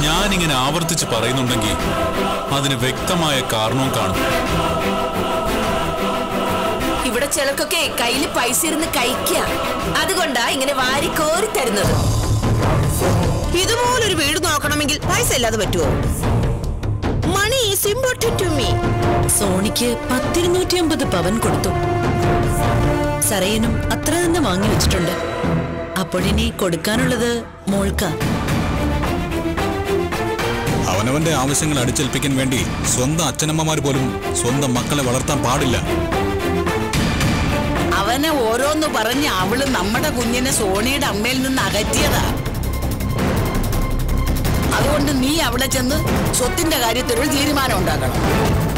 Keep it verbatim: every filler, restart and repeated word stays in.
ഞാനിങ്ങനെ ആവർത്തിച്ച് പറയുന്നുണ്ടെങ്കിൽ അതിന് വ്യക്തമായ കാരണവും കാണും. ഇവിടെ ചിലർക്കൊക്കെ കയ്യിൽ പൈസ ഇരുന്ന് കഴിക്കുക, അതുകൊണ്ടാ ഇങ്ങനെ വാരി കോരി തരുന്നത്. ഇതുപോലൊരു വീട് നോക്കണമെങ്കിൽ പൈസ ഇല്ലാതെ പറ്റുമോ? Money is important to me. സോണിക്ക് പത്തിരുന്നൂറ്റി അമ്പത് പവൻ കൊടുത്തു. സരയനും അത്ര തന്നെ വാങ്ങി വെച്ചിട്ടുണ്ട്. അപ്പോഴിനി കൊടുക്കാനുള്ളത് മോൾക്ക. അവനവന്റെ ആവശ്യങ്ങൾ അടിച്ചേൽപ്പിക്കാൻ വേണ്ടി സ്വന്തം അച്ഛനമ്മമാർ പോലും സ്വന്തം മക്കളെ വളർത്താൻ പാടില്ല. അവനെ ഓരോന്ന് പറഞ്ഞ് അവള് നമ്മുടെ കുഞ്ഞിനെ സോണിയുടെ അമ്മയിൽ നിന്ന് അകറ്റിയതാ. അതുകൊണ്ട് നീ അവിടെ ചെന്ന് സ്വത്തിന്റെ കാര്യത്തിൽ ഒരു തീരുമാനം ഉണ്ടാക്കണം.